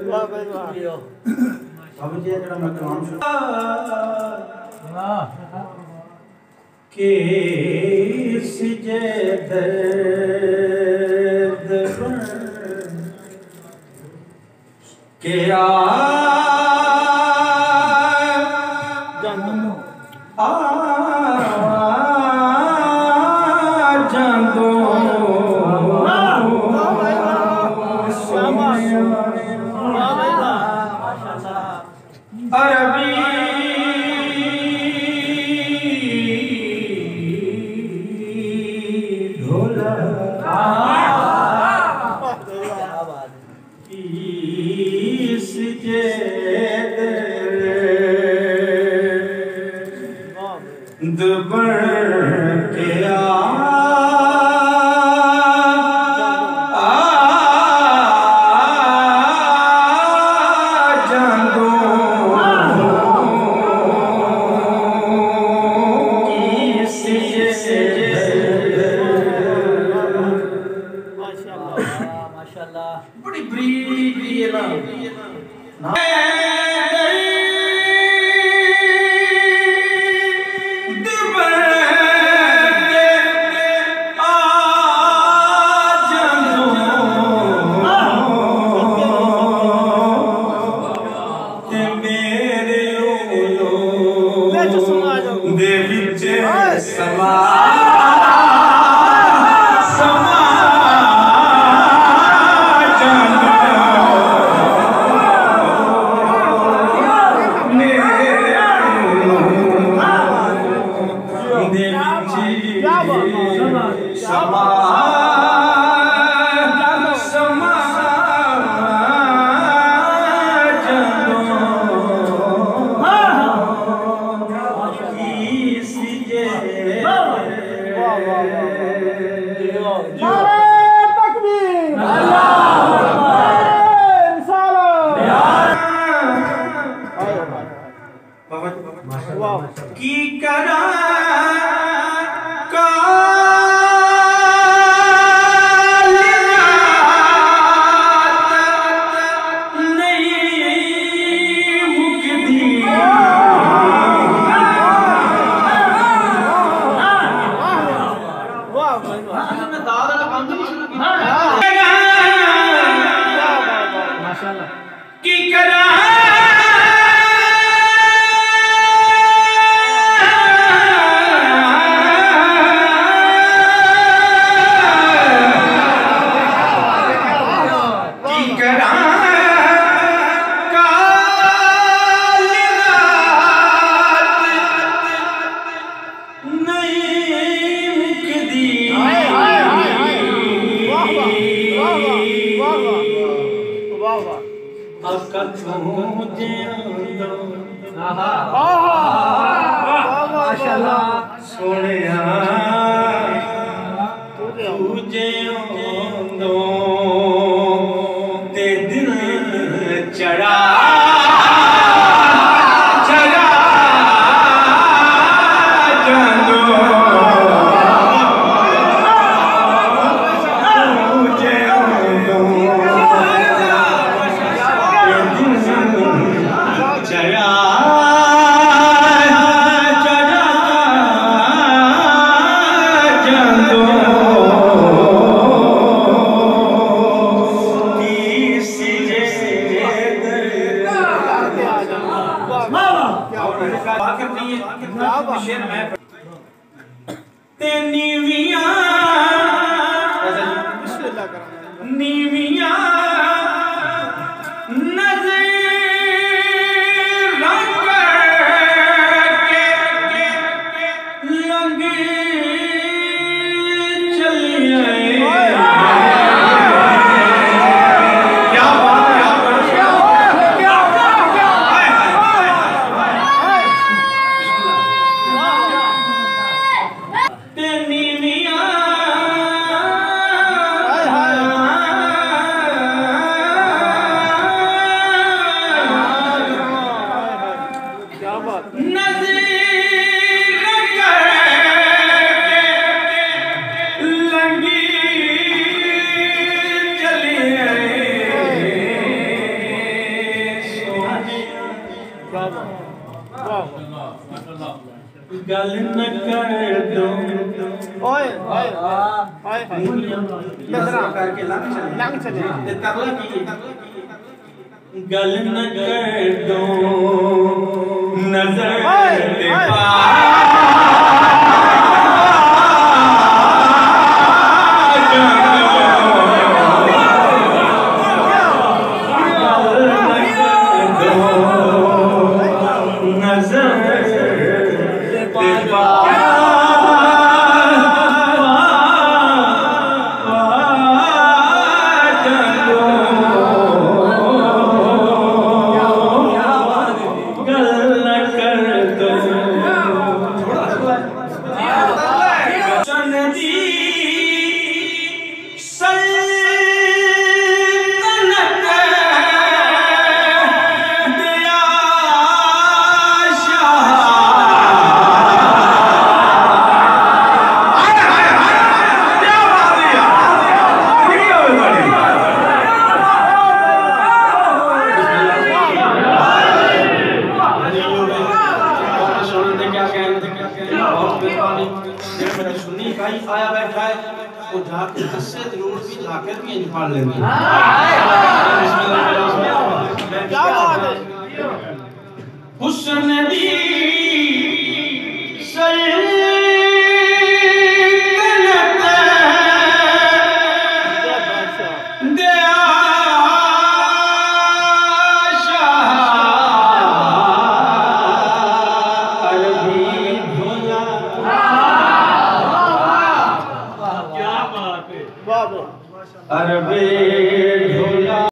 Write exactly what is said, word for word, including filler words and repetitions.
वाह भाई वाह अब जी जरा मैं तमाम वाह के सिजे दर्द के आ जानो आ जानो अरबी ढोला इस जेद बढ़ के आ बड़ी बरीक ये ना की करा की करा सोने तुझे दो ते दिल चढ़ा चढ़ा जानो तुझे दो चढ़ा नीविया नीविया नजर के लंग चलिए क्या नीविया गल न कर दो ओए ओए ओए नजरा करके लंघ चले लंघ चले ते तरला की गल न कर दो नजर दे पा आया बैठा है वो जाके कस्से जरूर भी जाके भी इंज पढ़ लेंगे क्या बात है हुस्न दी सल्तनत दे आशा अरबी भोला अरबे ढोला